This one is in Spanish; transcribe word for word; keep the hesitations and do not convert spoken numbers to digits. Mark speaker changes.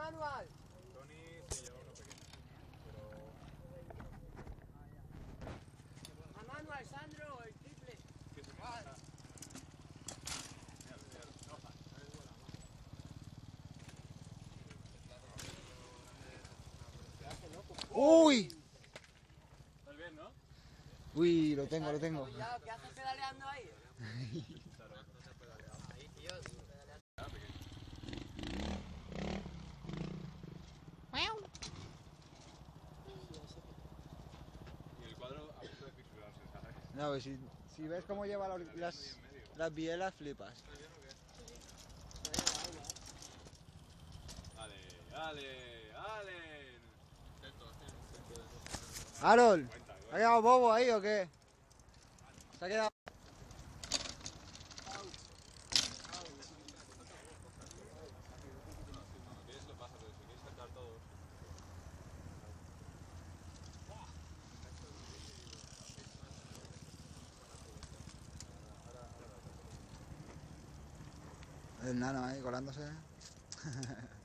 Speaker 1: Manual!
Speaker 2: Tony se lleva uno pequeño, pero...
Speaker 1: A Manual, Sandro, el triple.
Speaker 2: ¿Qué se me pasa? Mira, mira, no, no es buena mano.
Speaker 3: ¡Uy!
Speaker 2: ¿Estás bien, no?
Speaker 3: Uy, lo tengo, lo tengo.
Speaker 1: Ya, ¿qué haces pedaleando ahí?
Speaker 2: Claro, no se ha pedaleado.
Speaker 1: Ahí, tío, pedaleando.
Speaker 2: Ah, pequeño. Y el cuadro a punto de fisurarse, ¿sabes?
Speaker 3: No, pues si, si ves cómo lleva la- las, las bielas, flipas.
Speaker 2: ¿Estás bien o qué? Ale, ale, ale. Intento hacer un centro de dos.
Speaker 3: Harold,
Speaker 2: Cuenta,
Speaker 3: ¿ha quedado bobo ahí o qué? ¿Se ha quedado?
Speaker 2: Cuando quieres lo pasas, pero si quieres saltar todos.
Speaker 3: El nano ahí colándose.